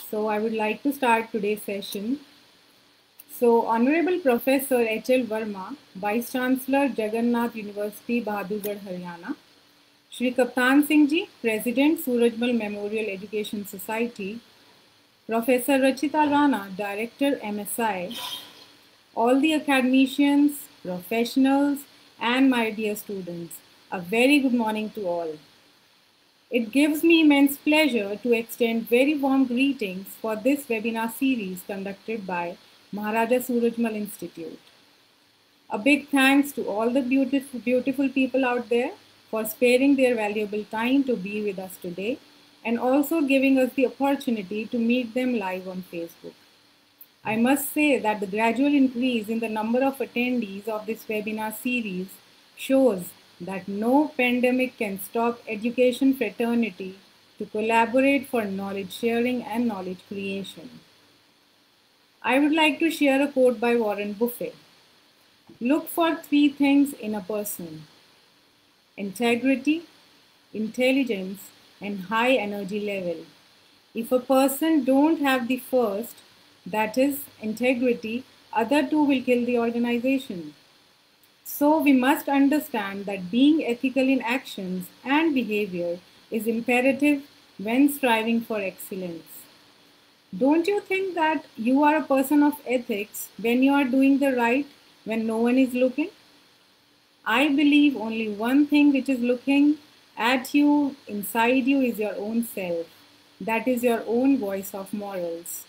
So I would like to start today's session. So Honorable Professor H.L. Verma, Vice Chancellor, Jagannath University, Bahadurgarh, Haryana. Shri Kaptan Singh Ji, President, Surajmal Memorial Education Society. Professor Rachita Rana, Director, MSI. All the academicians, professionals, and my dear students, a very good morning to all. It gives me immense pleasure to extend very warm greetings for this webinar series conducted by Maharaja Surajmal Institute. A big thanks to all the beautiful people out there for sparing their valuable time to be with us today and also giving us the opportunity to meet them live on Facebook. I must say that the gradual increase in the number of attendees of this webinar series shows that no pandemic can stop education fraternity to collaborate for knowledge sharing and knowledge creation. I would like to share a quote by Warren Buffett. Look for three things in a person: integrity, intelligence, and high energy level. If a person don't have the first, that is integrity, other two will kill the organization. So we must understand that being ethical in actions and behavior is imperative when striving for excellence. Don't you think that you are a person of ethics when you are doing the right, when no one is looking? I believe only one thing which is looking at you, inside you, is your own self. That is your own voice of morals.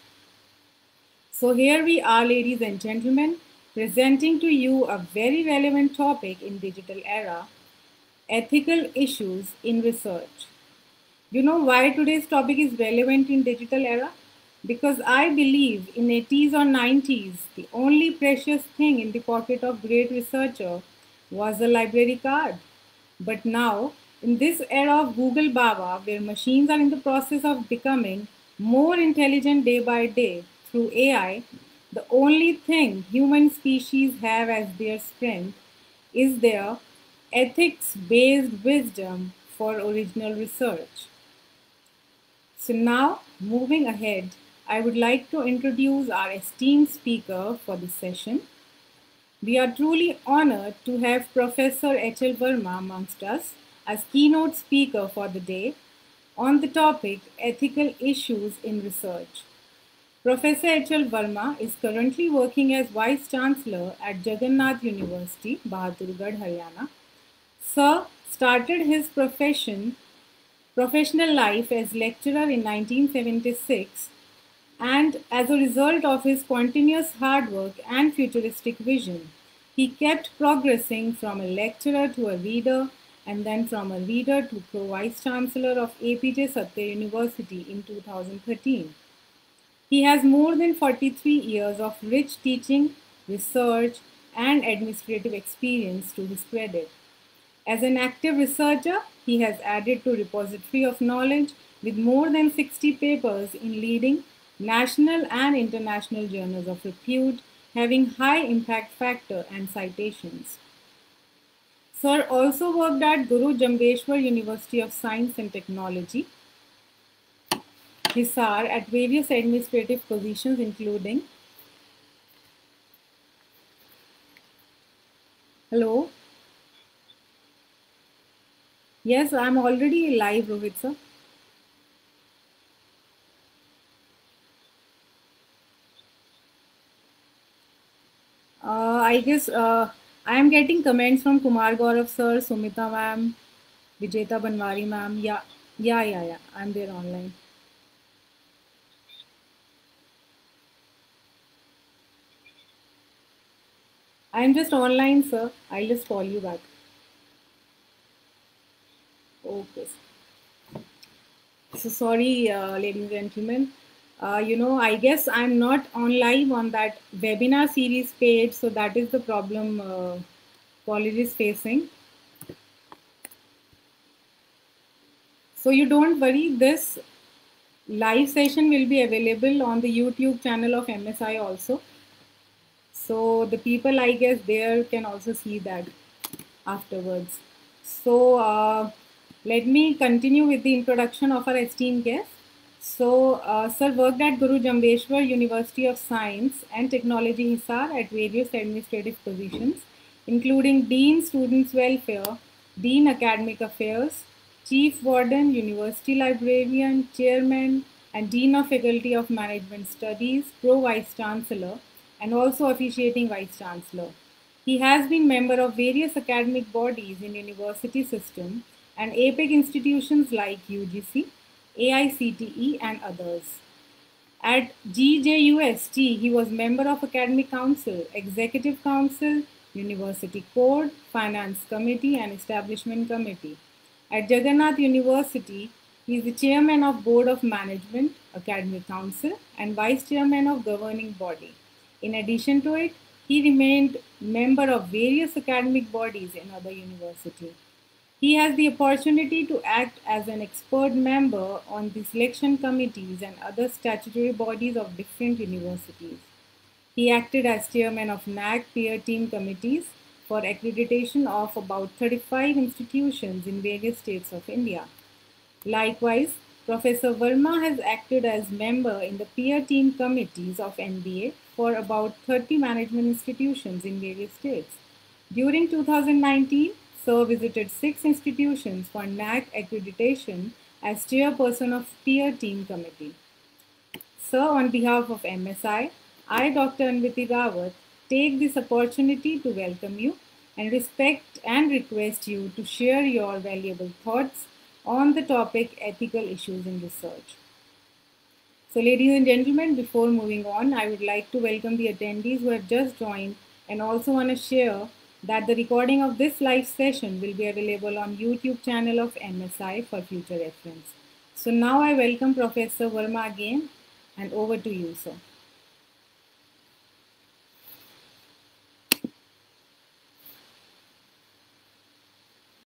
So here we are, ladies and gentlemen, presenting to you a very relevant topic in digital era: ethical issues in research. You know why today's topic is relevant in digital era? Because I believe in 80s or 90s, the only precious thing in the pocket of great researcher was a library card. But now, in this era of Google Baba, where machines are in the process of becoming more intelligent day by day through AI, the only thing human species have as their strength is their ethics-based wisdom for original research. So now, moving ahead, I would like to introduce our esteemed speaker for this session. We are truly honored to have Professor H.L. Verma amongst us as keynote speaker for the day on the topic ethical issues in research. Professor H.L. Verma is currently working as Vice Chancellor at Jagannath University, Bahadurgarh, Haryana. Sir started his professional life as lecturer in 1976, and as a result of his continuous hard work and futuristic vision, he kept progressing from a lecturer to a reader, and then from a reader to Pro-Vice Chancellor of APJ Satya University in 2013. He has more than 43 years of rich teaching, research, and administrative experience to his credit. As an active researcher, he has added to repository of knowledge with more than 60 papers in leading national and international journals of repute, having high impact factor and citations. Sir also worked at Guru Jambheshwar University of Science and Technology, Hisar, at various administrative positions including. Hello? Yes, I'm already live, Rohit sir. I guess I am getting comments from Kumar Gaurav sir, Sumita ma'am, Vijeta Banwari ma'am. Yeah. I'm there online. I'm just online, sir. I'll just call you back. Okay. So sorry, ladies and gentlemen. I guess I'm not on live on that webinar series page, so that is the problem college is facing. So you don't worry, this live session will be available on the YouTube channel of MSI also. So the people, I guess, there can also see that afterwards. So let me continue with the introduction of our esteemed guest. Sir worked at Guru Jambeshwar University of Science and Technology, Hisar, at various administrative positions, including Dean Students Welfare, Dean Academic Affairs, Chief Warden, University Librarian, Chairman, and Dean of Faculty of Management Studies, Pro Vice Chancellor, and also officiating Vice Chancellor. He has been member of various academic bodies in university system and APEC institutions like UGC, AICTE, and others. At GJUST, he was member of Academic Council, Executive Council, University Code, Finance Committee, and Establishment Committee. At Jagannath University, he is the chairman of Board of Management, Academic Council, and vice chairman of governing body. In addition to it, he remained member of various academic bodies in other universities. He has the opportunity to act as an expert member on the selection committees and other statutory bodies of different universities. He acted as chairman of NAAC peer team committees for accreditation of about 35 institutions in various states of India. Likewise, Professor Verma has acted as member in the peer team committees of NBA for about 30 management institutions in various states. During 2019, Sir visited 6 institutions for NAAC accreditation as chairperson of peer team committee. Sir, on behalf of MSI, I, Dr. Anviti Rawat, take this opportunity to welcome you and respect and request you to share your valuable thoughts on the topic ethical issues in research. So ladies and gentlemen, before moving on, I would like to welcome the attendees who have just joined and also want to share that the recording of this live session will be available on YouTube channel of MSI for future reference. So now I welcome Professor Verma again, and over to you, sir.